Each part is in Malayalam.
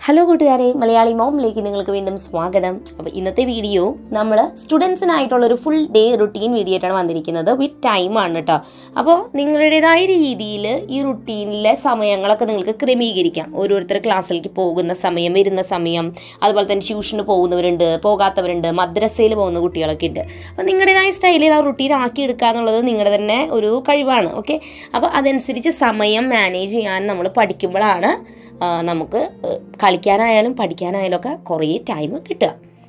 ഹലോ കൂട്ടുകാരെ, മലയാളി മോമിലേക്ക് നിങ്ങൾക്ക് വീണ്ടും സ്വാഗതം. അപ്പോൾ ഇന്നത്തെ വീഡിയോ നമ്മൾ സ്റ്റുഡൻസിനായിട്ടുള്ളൊരു ഫുൾ ഡേ റുട്ടീൻ വീഡിയോ ആയിട്ടാണ് വന്നിരിക്കുന്നത്. വിത്ത് ടൈമാണ് കേട്ടോ. അപ്പോൾ നിങ്ങളുടേതായ രീതിയിൽ ഈ റുട്ടീനിലെ സമയങ്ങളൊക്കെ നിങ്ങൾക്ക് ക്രമീകരിക്കാം. ഓരോരുത്തർ ക്ലാസ്സിലേക്ക് പോകുന്ന സമയം, വരുന്ന സമയം, അതുപോലെ തന്നെ ട്യൂഷന് പോകുന്നവരുണ്ട്, പോകാത്തവരുണ്ട്, മദ്രസയിൽ പോകുന്ന കുട്ടികളൊക്കെ ഉണ്ട്. അപ്പോൾ നിങ്ങളുടേതായ സ്റ്റൈലിൽ ആ റുട്ടീൻ ആക്കി എടുക്കുക എന്നുള്ളത് നിങ്ങളുടെ തന്നെ ഒരു കഴിവാണ്. ഓക്കെ, അപ്പോൾ അതനുസരിച്ച് സമയം മാനേജ് ചെയ്യാൻ നമ്മൾ പഠിക്കുമ്പോഴാണ് നമുക്ക് കളിക്കാനായാലും പഠിക്കാനായാലും ഒക്കെ കുറേ ടൈം കിട്ടുക.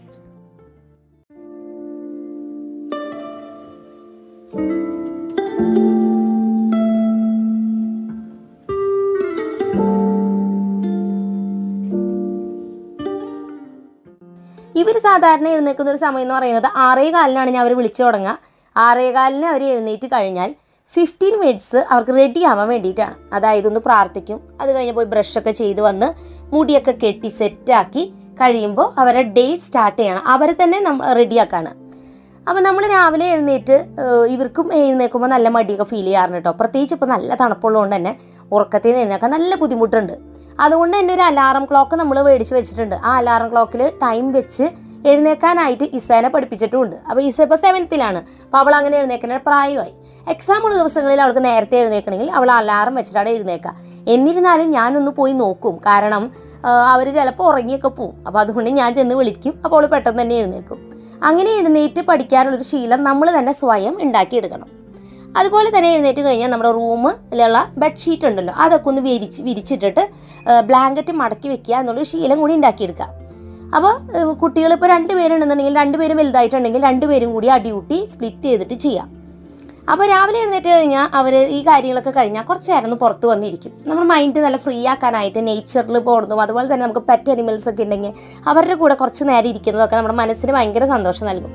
ഇവർ സാധാരണ എഴുന്നേൽക്കുന്ന ഒരു സമയം എന്ന് പറയുന്നത് 6:15 ഞാൻ അവർ വിളിച്ചു തുടങ്ങുക. 6:15 അവർ എഴുന്നേറ്റ് കഴിഞ്ഞാൽ 15 മിനിറ്റ്സ് അവർക്ക് റെഡി ആവാൻ വേണ്ടിയിട്ടാണ്. അതായത് ഒന്ന് പ്രാർത്ഥിക്കും, അത് കഴിഞ്ഞ് പോയി ബ്രഷൊക്കെ ചെയ്ത് വന്ന് മുടിയൊക്കെ കെട്ടി സെറ്റാക്കി കഴിയുമ്പോൾ അവരെ ഡേ സ്റ്റാർട്ട് ചെയ്യണം. അവരെ തന്നെ റെഡിയാക്കാണ്. അപ്പോൾ നമ്മൾ രാവിലെ എഴുന്നേറ്റ് ഇവർക്കും എഴുന്നേൽക്കുമ്പോൾ നല്ല മടിയൊക്കെ ഫീൽ ചെയ്യാറുണ്ട് കേട്ടോ. പ്രത്യേകിച്ച് ഇപ്പോൾ നല്ല തണുപ്പുള്ളതുകൊണ്ട് തന്നെ ഉറക്കത്തിൽ നിന്ന് എഴുന്നേൽക്കാൻ നല്ല ബുദ്ധിമുട്ടുണ്ട്. അതുകൊണ്ട് തന്നെ ഒരു അലാറം ക്ലോക്ക് നമ്മൾ മേടിച്ച് വെച്ചിട്ടുണ്ട്. ആ അലാറം ക്ലോക്കിൽ ടൈം വെച്ച് എഴുന്നേൽക്കാനായിട്ട് ഇസേനെ പഠിപ്പിച്ചിട്ടുമുണ്ട്. അപ്പോൾ ഇസ ഇപ്പോൾ 7th അപ്പോൾ അവൾ അങ്ങനെ എഴുന്നേൽക്കുന്ന പ്രായമായി. എക്സാമുള്ള ദിവസങ്ങളിൽ അവൾക്ക് നേരത്തെ എഴുന്നേൽക്കണമെങ്കിൽ അവൾ അലാറം വെച്ചിട്ടാണ് എഴുന്നേൽക്കുക. എന്നിരുന്നാലും ഞാനൊന്ന് പോയി നോക്കും, കാരണം അവർ ചിലപ്പോൾ ഉറങ്ങിയൊക്കെ പോവും. അപ്പോൾ അതുകൊണ്ട് ഞാൻ ചെന്ന് വിളിക്കും. അപ്പോൾ അവൾ പെട്ടെന്ന് തന്നെ എഴുന്നേൽക്കും. അങ്ങനെ എഴുന്നേറ്റ് പഠിക്കാനുള്ളൊരു ശീലം നമ്മൾ തന്നെ സ്വയം ഉണ്ടാക്കിയെടുക്കണം. അതുപോലെ തന്നെ എഴുന്നേറ്റ് കഴിഞ്ഞാൽ നമ്മുടെ റൂമിലുള്ള ബെഡ്ഷീറ്റ് ഉണ്ടല്ലോ, അതൊക്കെ ഒന്ന് വിരിച്ചിട്ടിട്ട് ബ്ലാങ്കറ്റ് മടക്കി വെക്കുക എന്നുള്ളൊരു ശീലം കൂടി ഉണ്ടാക്കിയെടുക്കുക. അപ്പോൾ കുട്ടികളിപ്പോൾ 2 പേരുണ്ടെന്നുണ്ടെങ്കിൽ 2 പേരും വലുതായിട്ടുണ്ടെങ്കിൽ 2 പേരും കൂടി ആ ഡ്യൂട്ടി സ്പ്ലിറ്റ് ചെയ്തിട്ട് ചെയ്യാം. അപ്പോൾ രാവിലെ എഴുന്നേറ്റ് കഴിഞ്ഞാൽ അവർ ഈ കാര്യങ്ങളൊക്കെ കഴിഞ്ഞാൽ കുറച്ച് നേരം ഒന്ന് പുറത്ത് വന്നിരിക്കും. നമ്മൾ മൈൻഡ് നല്ല ഫ്രീ ആക്കാനായിട്ട് നേച്ചറിൽ പോകുന്നതും അതുപോലെ തന്നെ നമുക്ക് പെറ്റ് അനിമൽസ് ഒക്കെ ഉണ്ടെങ്കിൽ അവരുടെ കൂടെ കുറച്ച് നേരം ഇരിക്കുന്നതൊക്കെ നമ്മുടെ മനസ്സിന് ഭയങ്കര സന്തോഷം നൽകും.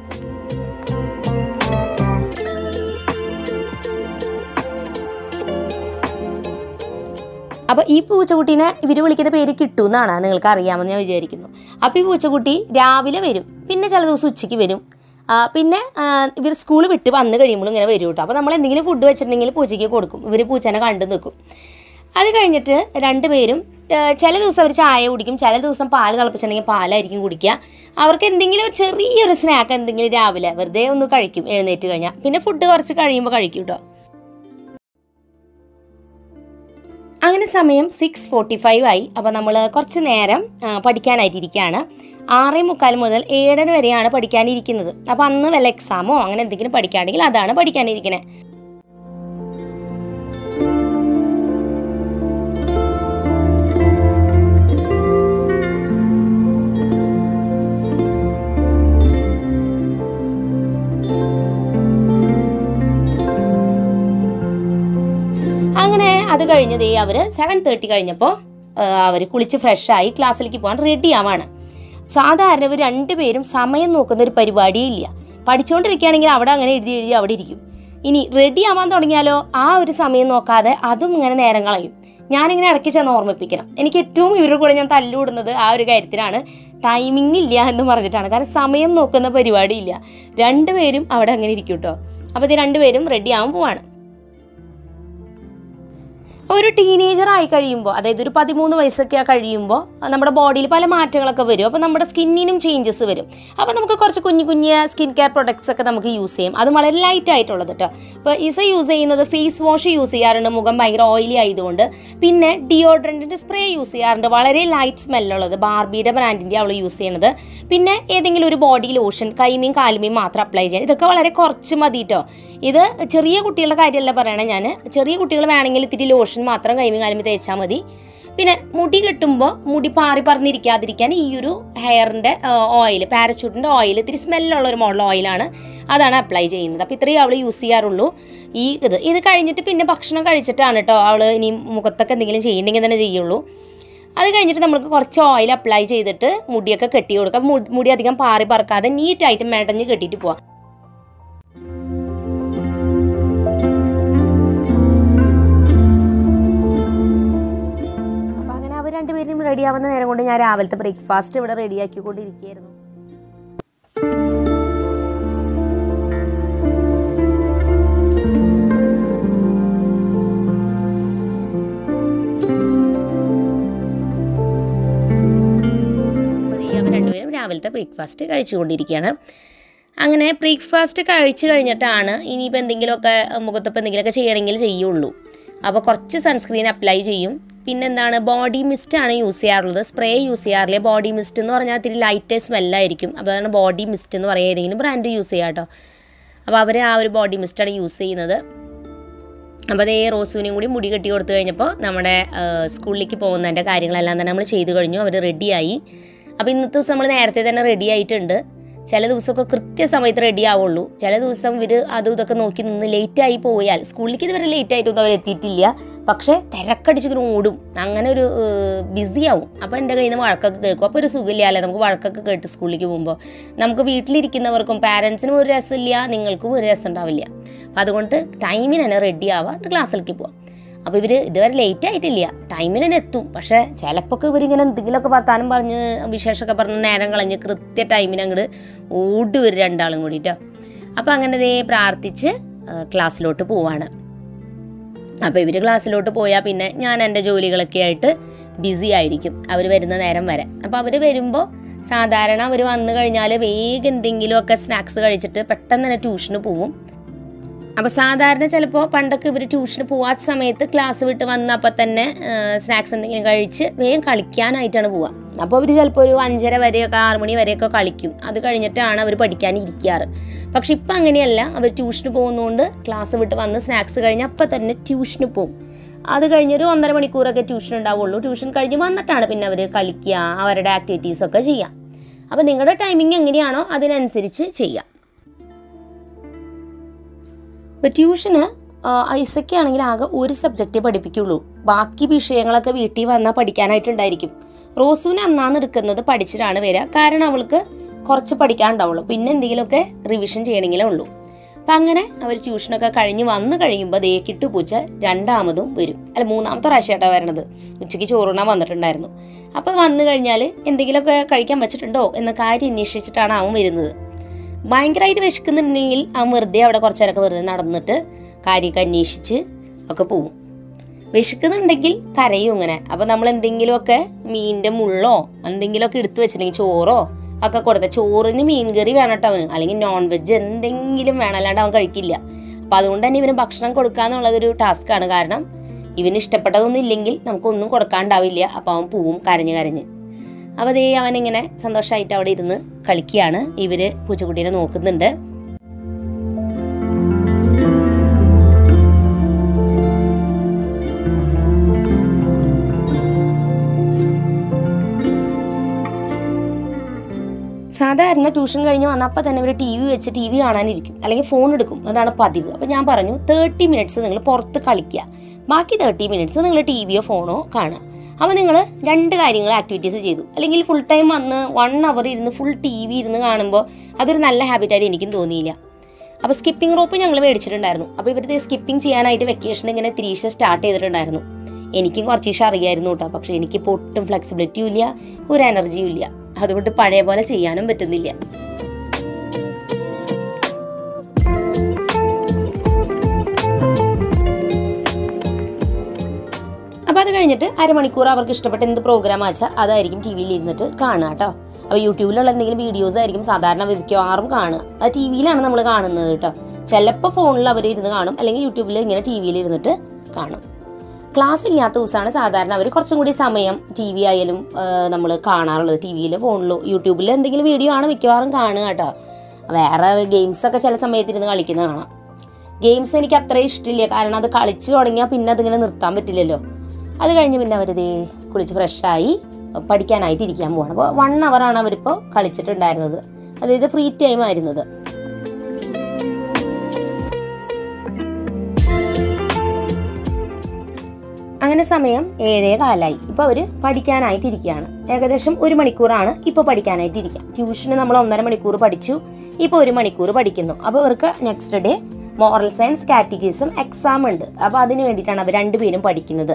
അപ്പോൾ ഈ പൂച്ചക്കുട്ടീനെ ഇവർ വിളിക്കുന്ന പേര് കിട്ടുമെന്നാണ്, നിങ്ങൾക്ക് അറിയാമെന്ന് ഞാൻ വിചാരിക്കുന്നു. അപ്പോൾ ഈ പൂച്ചക്കുട്ടി രാവിലെ വരും, പിന്നെ ചില ദിവസം ഉച്ചയ്ക്ക് വരും, പിന്നെ ഇവർ സ്കൂൾ വിട്ട് വന്ന് കഴിയുമ്പോഴും ഇങ്ങനെ വരും കേട്ടോ. അപ്പോൾ നമ്മൾ എന്തെങ്കിലും ഫുഡ് വെച്ചിട്ടുണ്ടെങ്കിൽ പൂച്ചയ്ക്ക് കൊടുക്കും. ഇവർ പൂച്ചേനെ കണ്ടു നിൽക്കും. അത് കഴിഞ്ഞിട്ട് 2 പേരും ചില ദിവസം അവർ ചായ കുടിക്കും, ചില ദിവസം പാൽ തിളപ്പിച്ചിട്ടുണ്ടെങ്കിൽ പാലായിരിക്കും കുടിക്കുക. അവർക്ക് എന്തെങ്കിലും ഒരു ചെറിയൊരു സ്നാക്ക് എന്തെങ്കിലും രാവിലെ വെറുതെ ഒന്ന് കഴിക്കും എഴുന്നേറ്റ് കഴിഞ്ഞാൽ. പിന്നെ ഫുഡ് കുറച്ച് കഴിയുമ്പോൾ കഴിക്കും കേട്ടോ. അങ്ങനെ സമയം 6:45 ആയി. അപ്പോൾ നമ്മൾ കുറച്ച് നേരം പഠിക്കാനായിട്ടിരിക്കുകയാണ്. 6:45 മുതൽ 7:30 വരെയാണ് പഠിക്കാനിരിക്കുന്നത്. അപ്പോൾ അന്ന് വല്ല എക്സാമോ അങ്ങനെ എന്തെങ്കിലും പഠിക്കുകയാണെങ്കിൽ അതാണ് പഠിക്കാനിരിക്കുന്നത്. അങ്ങനെ അത് കഴിഞ്ഞതേ അവർ 7:30 കഴിഞ്ഞപ്പോൾ അവർ കുളിച്ച് ഫ്രഷായി ക്ലാസ്സിലേക്ക് പോകാൻ റെഡി ആവാണ്. സാധാരണ ഇവർ 2 പേരും സമയം നോക്കുന്ന ഒരു പരിപാടിയേ ഇല്ല. പഠിച്ചുകൊണ്ടിരിക്കുകയാണെങ്കിൽ അവിടെ അങ്ങനെ എഴുതി അവിടെ ഇരിക്കും. ഇനി റെഡി ആവാൻ തുടങ്ങിയാലോ ആ ഒരു സമയം നോക്കാതെ അതും ഇങ്ങനെ നേരം കളയും. ഞാനിങ്ങനെ ഇടയ്ക്ക് ചെന്ന് ഓർമ്മിപ്പിക്കണം. എനിക്ക് ഏറ്റവും ഇവരുടെ കൂടെ ഞാൻ തല്ലുകൂടുന്നത് ആ ഒരു കാര്യത്തിലാണ്. ടൈമിംഗ് ഇല്ല എന്ന് പറഞ്ഞിട്ടാണ്. കാരണം സമയം നോക്കുന്ന പരിപാടിയില്ല. 2 പേരും അവിടെ അങ്ങനെ ഇരിക്കും കേട്ടോ. അപ്പോൾ ഇത് 2 പേരും റെഡി ആവാൻ പോവാണ്. ഒരു ടീനേജർ ആയി കഴിയുമ്പോൾ, അതായത് ഒരു 13 വയസ്സൊക്കെ കഴിയുമ്പോൾ നമ്മുടെ ബോഡിയിൽ പല മാറ്റങ്ങളൊക്കെ വരും. അപ്പോൾ നമ്മുടെ സ്കിന്നിനും ചേഞ്ചസ് വരും. അപ്പോൾ നമുക്ക് കുറച്ച് കുഞ്ഞു സ്കിൻ കെയർ പ്രൊഡക്ട്സ് ഒക്കെ നമുക്ക് യൂസ് ചെയ്യും. അത് വളരെ ലൈറ്റ് ആയിട്ടുള്ളത് കേട്ടോ. ഇപ്പോൾ ഇസ യൂസ് ചെയ്യുന്നത് ഫേസ് വാഷ് യൂസ് ചെയ്യാറുണ്ട്, മുഖം ഭയങ്കര ഓയിലി ആയതുകൊണ്ട്. പിന്നെ ഡിയോഡ്രൻറ്റിൻ്റെ സ്പ്രേ യൂസ് ചെയ്യാറുണ്ട്, വളരെ ലൈറ്റ് സ്മെല്ലുള്ളത്, ബാർബിയുടെ ബ്രാൻഡിൻ്റെ അവൾ യൂസ് ചെയ്യണത്. പിന്നെ ഏതെങ്കിലും ഒരു ബോഡി ലോഷൻ കൈമയും കാലുമയും മാത്രം അപ്ലൈ ചെയ്യാൻ. ഇതൊക്കെ വളരെ കുറച്ച് മതി കേട്ടോ. ഇത് ചെറിയ കുട്ടികളുടെ കാര്യമല്ല പറയണേ ഞാൻ. ചെറിയ കുട്ടികൾ വേണമെങ്കിൽ ഇത്തിരി ലോഷൻ മാത്രം കൈമയും കാലുമയും തേച്ചാൽ മതി. പിന്നെ മുടി കെട്ടുമ്പോൾ മുടി പറഞ്ഞിരിക്കാതിരിക്കാൻ ഈ ഒരു ഹെയറിൻ്റെ ഓയിൽ, പാരച്യൂട്ടിൻ്റെ ഓയിൽ, ഇത്തിരി സ്മെല്ലുള്ള ഒരു മോഡൽ ഓയിലാണ്, അതാണ് അപ്ലൈ ചെയ്യുന്നത്. അപ്പോൾ ഇത്രയും അവൾ യൂസ് ചെയ്യാറുള്ളൂ. ഇത് കഴിഞ്ഞിട്ട് പിന്നെ ഭക്ഷണം കഴിച്ചിട്ടാണ് കേട്ടോ അവൾ ഇനി മുഖത്തൊക്കെ എന്തെങ്കിലും ചെയ്യണമെങ്കിൽ തന്നെ ചെയ്യുള്ളൂ. അത് കഴിഞ്ഞിട്ട് നമുക്ക് കുറച്ച് ഓയിൽ അപ്ലൈ ചെയ്തിട്ട് മുടിയൊക്കെ കെട്ടി കൊടുക്കാം. മുടി അധികം പറക്കാതെ നീറ്റായിട്ട് മെടഞ്ഞ് കെട്ടിയിട്ട് പോവാം. അവർ 2 പേരും റെഡി ആവുന്ന നേരം കൊണ്ട് ഞാൻ രാവിലത്തെ ബ്രേക്ക്ഫാസ്റ്റ് ഇവിടെ റെഡിയാക്കിക്കൊണ്ടിരിക്കുകയായിരുന്നു. രാവിലത്തെ ബ്രേക്ക്ഫാസ്റ്റ് കഴിച്ചുകൊണ്ടിരിക്കുകയാണ്. അങ്ങനെ ബ്രേക്ക്ഫാസ്റ്റ് കഴിച്ച് കഴിഞ്ഞിട്ടാണ് ഇനിയിപ്പോൾ എന്തെങ്കിലുമൊക്കെ മുഖത്തിപ്പോൾ എന്തെങ്കിലുമൊക്കെ ചെയ്യണമെങ്കിൽ ചെയ്യുള്ളൂ. അപ്പോൾ കുറച്ച് സൺസ്ക്രീൻ അപ്ലൈ ചെയ്യും. പിന്നെന്താണ്, ബോഡി മിസ്റ്റാണ് യൂസ് ചെയ്യാറുള്ളത്, സ്പ്രേ യൂസ് ചെയ്യാറില്ല. ബോഡി മിസ്റ്റ് എന്ന് പറഞ്ഞാൽ ഇത്തിരി ലൈറ്റ് സ്മെല്ലായിരിക്കും. അപ്പോൾ അതാണ് ബോഡി മിസ്റ്റ് എന്ന് പറയുക. ഏതെങ്കിലും ബ്രാൻഡ് യൂസ് ചെയ്യാം കേട്ടോ. അപ്പോൾ അവർ ആ ഒരു ബോഡി മിസ്റ്റാണ് യൂസ് ചെയ്യുന്നത്. അപ്പോൾ അതേ റോസുവിനെയും കൂടി മുടി കെട്ടി കൊടുത്തു കഴിഞ്ഞപ്പോൾ നമ്മുടെ സ്കൂളിലേക്ക് പോകുന്നതിൻ്റെ കാര്യങ്ങളെല്ലാം തന്നെ നമ്മൾ ചെയ്ത് കഴിഞ്ഞു. അവർ റെഡിയായി. അപ്പോൾ ഇന്നത്തെ ദിവസം നമ്മൾ നേരത്തെ തന്നെ റെഡി ആയിട്ടുണ്ട്. ചില ദിവസമൊക്കെ കൃത്യസമയത്ത് റെഡി ആവുള്ളൂ. ചില ദിവസം ഇവർ അതും ഇതൊക്കെ നോക്കി നിന്ന് ലേറ്റായി പോയാൽ, സ്കൂളിലേക്ക് ഇതുവരെ ലേറ്റായിട്ടൊന്നും അവർ എത്തിയിട്ടില്ല, പക്ഷേ തിരക്കടിച്ചിങ്ങനെ ഓടും, അങ്ങനെ ഒരു ബിസിയാവും. അപ്പോൾ എൻ്റെ കയ്യിൽ നിന്ന് വഴക്കൊക്കെ കേൾക്കും. അപ്പോൾ ഒരു സുഖമില്ലല്ലേ നമുക്ക് വഴക്കൊക്കെ കേട്ട് സ്കൂളിലേക്ക് പോകുമ്പോൾ. നമുക്ക് വീട്ടിലിരിക്കുന്നവർക്കും പാരൻസിനും ഒരു രസമില്ല, നിങ്ങൾക്കും ഒരു രസം ഉണ്ടാവില്ല. അപ്പോൾ അതുകൊണ്ട് ടൈമിന് തന്നെ റെഡി ആവാം, ക്ലാസ്സിലേക്ക് പോവാം. അപ്പോൾ ഇവർ ഇതുവരെ ലേറ്റ് ആയിട്ടില്ല, ടൈമിന് തന്നെ എത്തും. പക്ഷേ ചിലപ്പോൾ ഇവരിങ്ങനെ എന്തെങ്കിലുമൊക്കെ വർത്താനം പറഞ്ഞ് വിശേഷമൊക്കെ പറഞ്ഞ് നേരം കളഞ്ഞ് കൃത്യ ടൈമിന് അങ്ങോട്ട് ഓടി വരും രണ്ടാളും കൂടിയിട്ടോ. അപ്പോൾ അങ്ങനെ പ്രാർത്ഥിച്ച് ക്ലാസ്സിലോട്ട് പോവാണ്. അപ്പോൾ ഇവർ ക്ലാസ്സിലോട്ട് പോയാൽ പിന്നെ ഞാൻ എൻ്റെ ജോലികളൊക്കെ ആയിട്ട് ബിസി ആയിരിക്കും അവർ വരുന്ന നേരം വരെ. അപ്പോൾ അവർ വരുമ്പോൾ സാധാരണ അവർ വന്നു കഴിഞ്ഞാൽ വേഗം എന്തെങ്കിലുമൊക്കെ സ്നാക്സ് കഴിച്ചിട്ട് പെട്ടെന്ന് തന്നെ ട്യൂഷന് പോവും. അപ്പോൾ സാധാരണ ചിലപ്പോൾ പണ്ടൊക്കെ ഇവർ ട്യൂഷന് പോവാത്ത സമയത്ത് ക്ലാസ് വിട്ട് വന്നപ്പോൾ തന്നെ സ്നാക്സ് എന്തെങ്കിലും കഴിച്ച് വേഗം കളിക്കാനായിട്ടാണ് പോവുക. അപ്പോൾ അവർ ചിലപ്പോൾ ഒരു 5:30 വരെയൊക്കെ 6 മണി വരെയൊക്കെ കളിക്കും. അത് കഴിഞ്ഞിട്ടാണ് അവർ പഠിക്കാൻ ഇരിക്കാറ്. പക്ഷെ ഇപ്പം അങ്ങനെയല്ല, അവർ ട്യൂഷന് പോകുന്നതുകൊണ്ട് ക്ലാസ് വിട്ട് വന്ന് സ്നാക്സ് കഴിഞ്ഞ് അപ്പം തന്നെ ട്യൂഷന് പോകും. അത് കഴിഞ്ഞൊരു 1.5 മണിക്കൂറൊക്കെ ട്യൂഷൻ ഉണ്ടാവുള്ളൂ. ട്യൂഷൻ കഴിഞ്ഞ് വന്നിട്ടാണ് പിന്നെ അവർ കളിക്കുക, അവരുടെ ആക്ടിവിറ്റീസൊക്കെ ചെയ്യുക. അപ്പോൾ നിങ്ങളുടെ ടൈമിങ് എങ്ങനെയാണോ അതിനനുസരിച്ച് ചെയ്യുക. ഇപ്പോൾ ട്യൂഷന് ഐസയ്ക്കാണെങ്കിൽ ആകെ ഒരു സബ്ജക്റ്റേ പഠിപ്പിക്കുള്ളൂ. ബാക്കി വിഷയങ്ങളൊക്കെ വീട്ടിൽ വന്നാൽ പഠിക്കാനായിട്ടുണ്ടായിരിക്കും. റോസുവിനെ അന്നാന്ന് എടുക്കുന്നത് പഠിച്ചിട്ടാണ് വരിക. കാരണം അവൾക്ക് കുറച്ച് പഠിക്കാനുണ്ടാവുള്ളൂ, പിന്നെ എന്തെങ്കിലുമൊക്കെ റിവിഷൻ ചെയ്യണമെങ്കിലേ ഉള്ളൂ. അപ്പം അങ്ങനെ അവർ ട്യൂഷനൊക്കെ കഴിഞ്ഞ് വന്ന് കഴിയുമ്പോൾ ദേ കിട്ടുപൂച്ച രണ്ടാമതും വരും. അല്ല, 3ാമത്തെ പ്രാവശ്യമായിട്ടാണ് വരണത്. ഉച്ചയ്ക്ക് ചോറുണ്ണാൻ വന്നിട്ടുണ്ടായിരുന്നു. അപ്പോൾ വന്നു കഴിഞ്ഞാൽ എന്തെങ്കിലുമൊക്കെ കഴിക്കാൻ വെച്ചിട്ടുണ്ടോ എന്ന കാര്യം അന്വേഷിച്ചിട്ടാണ് അവൻ വരുന്നത്. ഭയങ്കരമായിട്ട് വിശക്കുന്നുണ്ടെങ്കിൽ അവൻ വെറുതെ അവിടെ കുറച്ച് നേരമൊക്കെ വെറുതെ നടന്നിട്ട് കാര്യമൊക്കെ അന്വേഷിച്ച് ഒക്കെ പോവും. വിശക്കുന്നുണ്ടെങ്കിൽ കരയും ഇങ്ങനെ. അപ്പോൾ നമ്മൾ എന്തെങ്കിലുമൊക്കെ മീനിൻ്റെ മുള്ളോ എന്തെങ്കിലുമൊക്കെ എടുത്ത് വെച്ചിട്ടുണ്ടെങ്കിൽ ചോറോ ഒക്കെ കൊടുത്താൽ, ചോറിന് മീൻ കറി വേണം കേട്ടോ അവന്, അല്ലെങ്കിൽ നോൺ വെജ് എന്തെങ്കിലും വേണം, അല്ലാണ്ട് അവൻ കഴിക്കില്ല. അപ്പോൾ അതുകൊണ്ട് തന്നെ ഇവന് ഭക്ഷണം കൊടുക്കുക എന്നുള്ളതൊരു ടാസ്ക്കാണ്. കാരണം ഇവന് ഇഷ്ടപ്പെട്ടതൊന്നും ഇല്ലെങ്കിൽ നമുക്കൊന്നും കൊടുക്കാണ്ടാവില്ല. അപ്പോൾ അവൻ പോവും കരഞ്ഞ് കരഞ്ഞ്. അപ്പോൾ അതേ അവനിങ്ങനെ സന്തോഷമായിട്ട് അവിടെ ഇരുന്ന് കളിക്കുകയാണ്. ഇവർ പൂച്ചക്കുട്ടീനെ നോക്കുന്നുണ്ട്. സാധാരണ ട്യൂഷൻ കഴിഞ്ഞ് വന്നപ്പോൾ തന്നെ ഇവർ TV വെച്ച് TV കാണാനിരിക്കും, അല്ലെങ്കിൽ ഫോൺ എടുക്കും. അതാണ് പതിവ്. അപ്പോൾ ഞാൻ പറഞ്ഞു 30 മിനിറ്റ്സ് നിങ്ങൾ പുറത്ത് കളിക്കുക, ബാക്കി 30 മിനിറ്റ്സ് നിങ്ങൾ TVയോ ഫോണോ കാണുക. അപ്പോൾ നിങ്ങൾ 2 കാര്യങ്ങൾ ആക്ടിവിറ്റീസ് ചെയ്തു. അല്ലെങ്കിൽ ഫുൾ ടൈം വന്ന് 1 അവർ ഇരുന്ന് ഫുൾ TV ഇരുന്ന് കാണുമ്പോൾ അതൊരു നല്ല ഹാബിറ്റായിട്ട് എനിക്കും തോന്നിയില്ല. അപ്പോൾ സ്കിപ്പിംഗ് റോപ്പ് ഞങ്ങൾ മേടിച്ചിട്ടുണ്ടായിരുന്നു. അപ്പോൾ ഇവരുടെ സ്കിപ്പിംഗ് ചെയ്യാനായിട്ട് വെക്കേഷൻ ഇങ്ങനെ 3 സ്റ്റാർട്ട് ചെയ്തിട്ടുണ്ടായിരുന്നു. എനിക്കും കുറച്ച് ദിവസം അറിയായിരുന്നു കേട്ടോ. പക്ഷേ എനിക്കിപ്പോൾ ഒട്ടും ഫ്ലെക്സിബിലിറ്റിയും ഇല്ല, ഒരു എനർജിയും ഇല്ല. അതുകൊണ്ട് പഴയ പോലെ ചെയ്യാനും പറ്റുന്നില്ല. അപ്പോൾ അത് കഴിഞ്ഞിട്ട് അരമണിക്കൂർ അവർക്ക് ഇഷ്ടപ്പെട്ട എന്ത് പ്രോഗ്രാം ആച്ചാൽ അതായിരിക്കും TV-യിൽ ഇരുന്നിട്ട് കാണുക കേട്ടോ. അപ്പോൾ യൂട്യൂബിലുള്ള എന്തെങ്കിലും വീഡിയോസ് ആയിരിക്കും സാധാരണ മിക്കവാറും കാണുക. അത് TV-യിലാണ് നമ്മൾ കാണുന്നത് കേട്ടോ. ചിലപ്പോൾ ഫോണിൽ അവർ ഇരുന്ന് കാണും, അല്ലെങ്കിൽ യൂട്യൂബിൽ ഇങ്ങനെ TV-യിൽ ഇരുന്നിട്ട് കാണും. ക്ലാസ് ഇല്ലാത്ത ദിവസമാണ് സാധാരണ അവർ കുറച്ചും കൂടി സമയം TV ആയാലും നമ്മൾ കാണാറുള്ളത്. TV-യിൽ ഫോണിലോ യൂട്യൂബിൽ എന്തെങ്കിലും വീഡിയോ ആണ് മിക്കവാറും കാണുക കേട്ടോ. വേറെ ഗെയിംസൊക്കെ ചില സമയത്തിരുന്ന് കളിക്കുന്ന കാണാം. ഗെയിംസ് എനിക്ക് അത്രയും ഇഷ്ടമില്ല, കാരണം അത് കളിച്ച് തുടങ്ങിയാൽ പിന്നെ അതിങ്ങനെ നിർത്താൻ പറ്റില്ലല്ലോ. അത് കഴിഞ്ഞ് പിന്നെ അവരിതേ കുളിച്ച് ഫ്രഷായി പഠിക്കാനായിട്ട് ഇരിക്കാൻ പോവാണ്. അപ്പോൾ 1 അവറാണ് അവരിപ്പോൾ കളിച്ചിട്ടുണ്ടായിരുന്നത്. അതായത് ഫ്രീ ടൈം ആയിരുന്നത്. അങ്ങനെ സമയം 7:15. ഇപ്പോൾ അവർ പഠിക്കാനായിട്ടിരിക്കുകയാണ്. ഏകദേശം 1 മണിക്കൂറാണ് ഇപ്പോൾ പഠിക്കാനായിട്ടിരിക്കുക. ട്യൂഷന് നമ്മൾ 1.5 മണിക്കൂർ പഠിച്ചു, ഇപ്പോൾ 1 മണിക്കൂർ പഠിക്കുന്നു. അപ്പോൾ അവർക്ക് next day moral science catechism exam ഉണ്ട്. അപ്പോൾ അതിന് വേണ്ടിയിട്ടാണ് അവർ 2 പേരും പഠിക്കുന്നത്.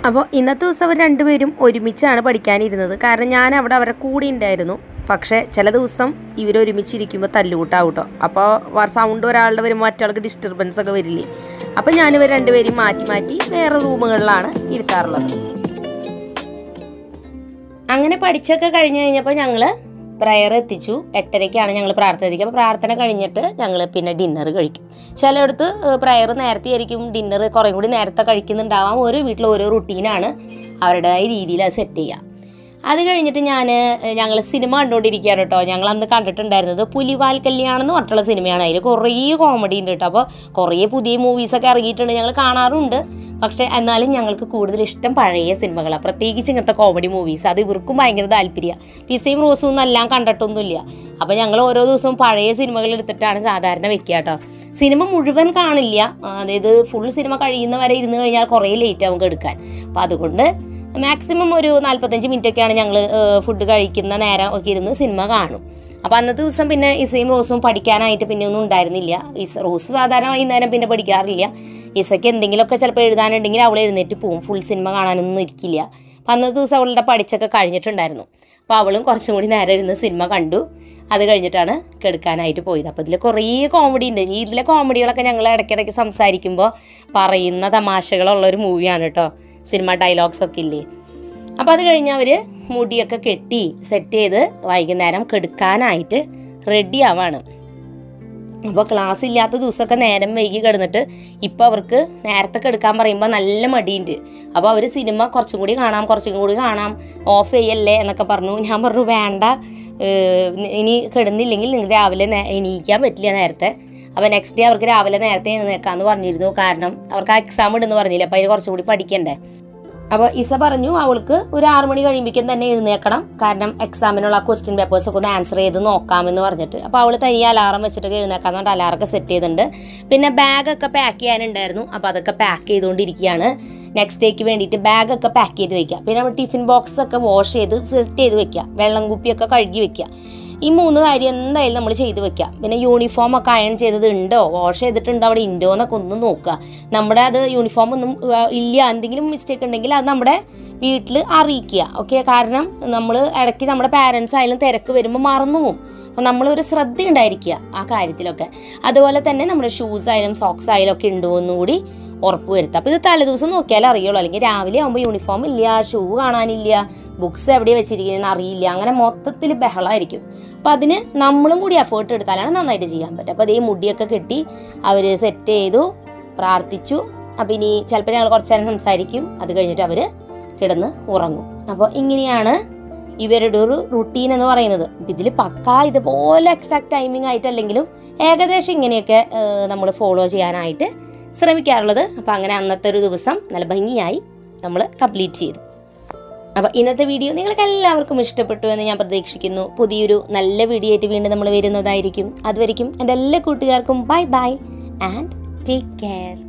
അപ്പോൾ ഇന്നത്തെ ദിവസം അവർ രണ്ടുപേരും ഒരുമിച്ചാണ് പഠിക്കാനിരുന്നത്. കാരണം ഞാൻ അവിടെ അവരുടെ കൂടെ ഉണ്ടായിരുന്നു. പക്ഷേ ചില ദിവസം ഇവരൊരുമിച്ചിരിക്കുമ്പോൾ തല്ലുകൂട്ടാവും കേട്ടോ. അപ്പോൾ സൗണ്ട് ഒരാളുടെ വരുമ്പോൾ മറ്റൊരാൾക്ക് ഡിസ്റ്റർബൻസ് ഒക്കെ വരില്ലേ. അപ്പോൾ ഞാനിവർ രണ്ടുപേരും മാറ്റി മാറ്റി വേറെ റൂമുകളിലാണ് ഇരുത്താറുള്ളത്. അങ്ങനെ പഠിച്ചൊക്കെ കഴിഞ്ഞ് കഴിഞ്ഞപ്പോൾ ഞങ്ങൾ പ്രയർ എത്തിച്ചു. 8:30ക്കാണ് ഞങ്ങൾ പ്രാർത്ഥന എത്തിക്കുക. അപ്പോൾ പ്രാർത്ഥന കഴിഞ്ഞിട്ട് ഞങ്ങൾ പിന്നെ ഡിന്നർ കഴിക്കും. ചിലയിടത്ത് പ്രയർ നേരത്തെ ആയിരിക്കും, ഡിന്നർ കുറേ കൂടി നേരത്തെ കഴിക്കുന്നുണ്ടാവാം. ഓരോ വീട്ടിൽ ഓരോ റുട്ടീനാണ്, അവരുടേതായ രീതിയിൽ അത് സെറ്റ് ചെയ്യുക. അത് കഴിഞ്ഞിട്ട് ഞങ്ങൾ സിനിമ കണ്ടുകൊണ്ടിരിക്കുകയാണ് കേട്ടോ. ഞങ്ങൾ അന്ന് കണ്ടിട്ടുണ്ടായിരുന്നത് പുലിവാൽ കല്യാണം എന്ന് പറഞ്ഞിട്ടുള്ള സിനിമയാണ്. അതിൽ കുറേ കോമഡി ഉണ്ട് കേട്ടോ. അപ്പോൾ കുറേ പുതിയ മൂവീസൊക്കെ ഇറങ്ങിയിട്ടുണ്ട്, ഞങ്ങൾ കാണാറുണ്ട്. പക്ഷേ എന്നാലും ഞങ്ങൾക്ക് കൂടുതൽ ഇഷ്ടം പഴയ സിനിമകളാണ്, പ്രത്യേകിച്ച് ഇങ്ങനത്തെ കോമഡി മൂവീസ്. അത് ഇവർക്കും ഭയങ്കര താല്പര്യമാണ്. പിസയും റോസും ഒന്നും എല്ലാം കണ്ടിട്ടൊന്നുമില്ല. അപ്പോൾ ഞങ്ങൾ ഓരോ ദിവസവും പഴയ സിനിമകൾ എടുത്തിട്ടാണ് സാധാരണ വെക്കുക കേട്ടോ. സിനിമ മുഴുവൻ കാണില്ല, അതായത് ഫുൾ സിനിമ കഴിയുന്നവരെ ഇരുന്ന് കഴിഞ്ഞാൽ കുറേ ലേറ്റ് ആവും എടുക്കാൻ. അപ്പോൾ അതുകൊണ്ട് മാക്സിമം ഒരു 45 മിനിറ്റൊക്കെയാണ് ഞങ്ങൾ ഫുഡ് കഴിക്കുന്ന നേരം ഒക്കെ ഇരുന്ന് സിനിമ കാണും. അപ്പോൾ അന്നത്തെ ദിവസം പിന്നെ ഇസയും റോസും പഠിക്കാനായിട്ട് പിന്നെ ഒന്നും ഉണ്ടായിരുന്നില്ല. റോസ് സാധാരണ വൈകുന്നേരം പിന്നെ പഠിക്കാറില്ല. ഇസയ്ക്ക് എന്തെങ്കിലുമൊക്കെ ചിലപ്പോൾ എഴുതാനുണ്ടെങ്കിൽ അവൾ എഴുന്നേറ്റ് പോവും, ഫുൾ സിനിമ കാണാനൊന്നും ഇരിക്കില്ല. അപ്പോൾ അന്നത്തെ ദിവസം അവളുടെ പഠിച്ചൊക്കെ കഴിഞ്ഞിട്ടുണ്ടായിരുന്നു. അപ്പോൾ അവളും കുറച്ചും കൂടി നേരം ഇരുന്ന് സിനിമ കണ്ടു. അത് കഴിഞ്ഞിട്ടാണ് കിടക്കാനായിട്ട് പോയത്. അപ്പോൾ ഇതിൽ കുറേ കോമഡി ഉണ്ട്. ഇതിലെ കോമഡികളൊക്കെ ഞങ്ങൾ ഇടയ്ക്കിടയ്ക്ക് സംസാരിക്കുമ്പോൾ പറയുന്ന തമാശകളുള്ളൊരു മൂവിയാണ് കേട്ടോ. സിനിമ ഡയലോഗ്സൊക്കെ ഇല്ലേ. അപ്പോൾ അത് കഴിഞ്ഞ് അവർ മുടിയൊക്കെ കെട്ടി സെറ്റ് ചെയ്ത് വൈകുന്നേരം കിടക്കാനായിട്ട് റെഡി ആവാണ്. അപ്പോൾ ക്ലാസ് ഇല്ലാത്ത ദിവസമൊക്കെ നേരം വൈകി കിടന്നിട്ട് ഇപ്പോൾ അവർക്ക് നേരത്തെ കിടക്കാൻ പറയുമ്പോൾ നല്ല മടിയുണ്ട്. അപ്പോൾ അവർ സിനിമ കുറച്ചും കൂടി കാണാം, ഓഫ് ചെയ്യല്ലേ എന്നൊക്കെ പറഞ്ഞു. ഞാൻ പറഞ്ഞു വേണ്ട, ഇനി കിടന്നില്ലെങ്കിൽ നിങ്ങൾ രാവിലെ എണീക്കാൻ പറ്റില്ല നേരത്തെ. അപ്പോൾ നെക്സ്റ്റ് ഡേ അവർക്ക് രാവിലെ നേരത്തെ എഴുന്നേക്കാമെന്ന് പറഞ്ഞിരുന്നു. കാരണം അവർക്ക് എക്സാം ഇടുന്ന് പറഞ്ഞില്ല, അപ്പോൾ അതിന് കുറച്ചും കൂടി പഠിക്കണ്ടേ. അപ്പോൾ ഇസ പറഞ്ഞു അവൾക്ക് ഒരു 6 മണി കഴിയുമ്പോഴേക്കും തന്നെ എഴുന്നേക്കണം, കാരണം എക്സാമിനുള്ള ക്വസ്റ്റ്യൻ പേപ്പേഴ്സൊക്കെ ഒന്ന് ആൻസർ ചെയ്ത് നോക്കാമെന്ന് പറഞ്ഞിട്ട്. അപ്പോൾ അവൾ തനിയെ അലാറം വെച്ചിട്ട് എഴുന്നേക്കാന്ന് പറഞ്ഞിട്ട് അലാറൊക്കെ സെറ്റ് ചെയ്തിട്ടുണ്ട്. പിന്നെ ബാഗൊക്കെ പാക്ക് ചെയ്യാനുണ്ടായിരുന്നു, അപ്പോൾ അതൊക്കെ പാക്ക് ചെയ്തുകൊണ്ടിരിക്കുകയാണ്. നെക്സ്റ്റ് ഡേക്ക് വേണ്ടിയിട്ട് ബാഗൊക്കെ പാക്ക് ചെയ്ത് വെക്കുക. പിന്നെ നമ്മൾ ടിഫിൻ ബോക്സൊക്കെ വാഷ് ചെയ്ത് സെറ്റ് ചെയ്ത് വെക്കുക, വെള്ളം കുപ്പിയൊക്കെ കഴുകി വെക്കുക. ഈ 3 കാര്യം എന്തായാലും നമ്മൾ ചെയ്ത് വെക്കുക. പിന്നെ യൂണിഫോമൊക്കെ അയൺ ചെയ്തത് ഉണ്ടോ, വാഷ് ചെയ്തിട്ടുണ്ടോ, അവിടെ ഉണ്ടോ എന്നൊക്കെ ഒന്ന് നോക്കുക. നമ്മുടെ അത് യൂണിഫോം ഒന്നും ഇല്ല, എന്തെങ്കിലും മിസ്റ്റേക്ക് ഉണ്ടെങ്കിൽ അത് നമ്മുടെ വീട്ടിൽ അറിയിക്കുക. ഓക്കെ, കാരണം നമ്മൾ ഇടയ്ക്ക് നമ്മുടെ പാരൻസ് ആയാലും തിരക്ക് വരുമ്പോൾ മറന്നു പോകും. അപ്പോൾ നമ്മളൊരു ശ്രദ്ധ ഉണ്ടായിരിക്കുക ആ കാര്യത്തിലൊക്കെ. അതുപോലെ തന്നെ നമ്മുടെ ഷൂസ് ആയാലും സോക്സ് ആയാലും ഒക്കെ ഉണ്ടോ എന്നുകൂടി ഉറപ്പ് വരുത്തുക. അപ്പോൾ ഇത് തലേദിവസം നോക്കിയാലേ അറിയുള്ളൂ. അല്ലെങ്കിൽ രാവിലെ ആകുമ്പോൾ യൂണിഫോം ഇല്ല, ഷൂ കാണാനില്ല, ബുക്സ് എവിടെയാണ് വെച്ചിരിക്കുന്നതെന്ന് അറിയില്ല, അങ്ങനെ മൊത്തത്തിൽ ബഹളമായിരിക്കും. അപ്പോൾ അതിന് നമ്മളും കൂടി എഫേർട്ട് എടുത്താലാണ് നന്നായിട്ട് ചെയ്യാൻ പറ്റുക. അപ്പോൾ അതേ മുടിയൊക്കെ കെട്ടി അവർ സെറ്റ് ചെയ്തു, പ്രാർത്ഥിച്ചു. അപ്പോൾ ഇനി ചിലപ്പോൾ ഞങ്ങൾ കുറച്ച് നേരം സംസാരിക്കും, അത് കഴിഞ്ഞിട്ട് അവർ കിടന്ന് ഉറങ്ങും. അപ്പോൾ ഇങ്ങനെയാണ് ഇവരുടെ ഒരു റുട്ടീൻ എന്ന് പറയുന്നത്. ഇതിൽ പക്കാ ഇതുപോലെ എക്സാക്ട് ടൈമിംഗ് ആയിട്ടല്ലെങ്കിലും ഏകദേശം ഇങ്ങനെയൊക്കെ നമ്മൾ ഫോളോ ചെയ്യാനായിട്ട് ശ്രമിക്കാറുള്ളത്. അപ്പോൾ അങ്ങനെ അന്നത്തെ ഒരു ദിവസം നല്ല ഭംഗിയായി നമ്മൾ കംപ്ലീറ്റ് ചെയ്തു. അപ്പോൾ ഇന്നത്തെ വീഡിയോ നിങ്ങൾക്ക് എല്ലാവർക്കും ഇഷ്ടപ്പെട്ടു എന്ന് ഞാൻ പ്രതീക്ഷിക്കുന്നു. പുതിയൊരു നല്ല വീഡിയോ ആയിട്ട് വീണ്ടും നമ്മൾ വരുന്നതായിരിക്കും. അതുവരെയും എൻ്റെ എല്ലാ കൂട്ടുകാർക്കും bye bye and take care.